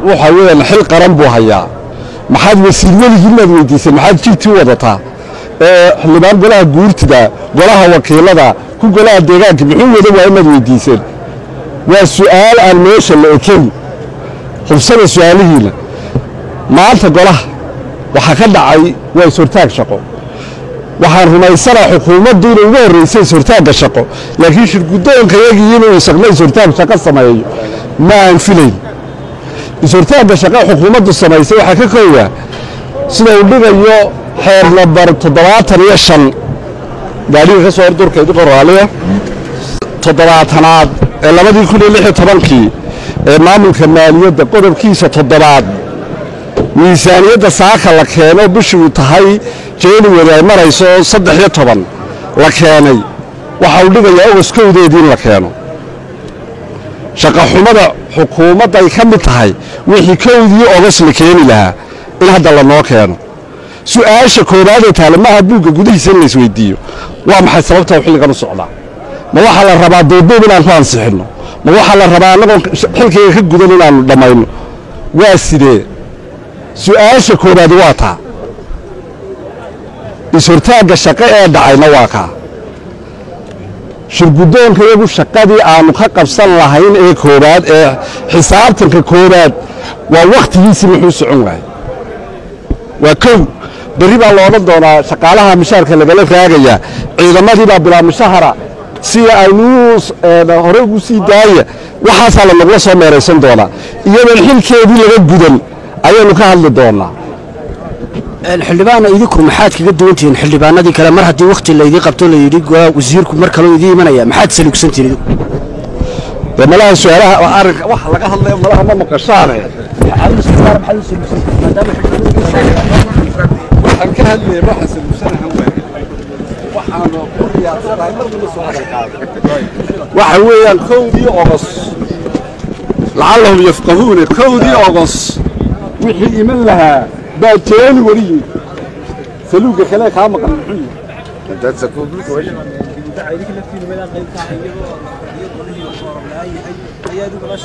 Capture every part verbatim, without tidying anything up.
وحاول حل قرن بوهايا ما حد وسيل ولي ما ويديسن ما حد جبتي وضطها اللي بان قولها قورت دا قولها وكيلة دا كو قولها ديغاك محو ودا ما ويديسن والسؤال الميش اللي أكل خمسة سؤالهين ما أنت قولها وحكد عي ويسورتاك شقو waxaan rumaysanaa xukuumaddu inay ugu horeysay suurtaanka shaqo laakiin shirgudoonka yagii inuu shaqo suurtaan shaqo sameeyo ma aan filayn suurtaanka shaqo xukuumaddu sameysay waxa ka kooya sida uu dhigayo xeer number toddobaatan iyo shan gaariga ka soo hordurka idin qoraaliya toddobaatanaad ee labadii kun iyo lix iyo tobankii ee maamulka maaliyadda qodobkiisa toddobaad miisaaniyadda saaka la keeno bishii tahay January ay marayso saddex iyo toban la keenay waxa uu dhigayaa August kowdeedii in la keeno shaqo xumada xukuumadda ay ka mid tahay wixii kowdii August la keeni lahaa in hadda la noo keeno su'aasha koobaad ee taalmaha buugga gudihiisa la isweydiiyo waa maxay sababta xilligan u socdaa ma waxa la rabaa doodoob inaan ku ansixino ma waxa la rabaa anagoo xilkayga ka gudan inaan dhamayno waa sidee su'aasha koobaad waa taa isurtaaga shaqo ee dhacayna waa ka shirgudoonka iyagu shaqadii aanu ka qabsan lahayn ee koobaad ee xisaabtanka koobaad waa waqtigiisii muxuu socon waayay waa kow bari baa loodan doonaa shaqaalaha mishaarka lagala raagaya ciidamadii baa bilaa mishahara si aynu hore ugu sii daaya waxaasaa la nagula soo meeraysan doonaa iyadoon xilkeedii laga gudan ayaynu ka hadli doonaa الحلبان يديكم محاد كجد وانتين الحلبان هذه كلام مرة دي وقت اللي يدي قبطوا اللي يدي وزيركم مركلوا يدي من أيام محاد سلوك سنتين لما لها سؤالها وأرك واحد لقاها الله يوم لها ما مقشانة حلو سلوك حلو سلوك ما دام وحن كهل اللي راح سلوك سنة هو وحن قول يا ترى هاي مرة من السؤال وحن ويا كودي أغص لعلهم يفقهون كودي أغص وحي من لها باتين وري سلوك خلاك عم قال محي انت تسكون بك وجه تعيرك لفتي لما قال تعير يضل هي صار لا اي اي هذا بلاش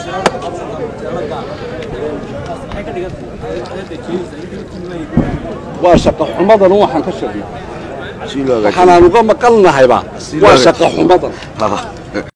waa shaqo xumadan waxaan ka shaqeeyay waxaan uga maqalnahay ba waa shaqo xumadan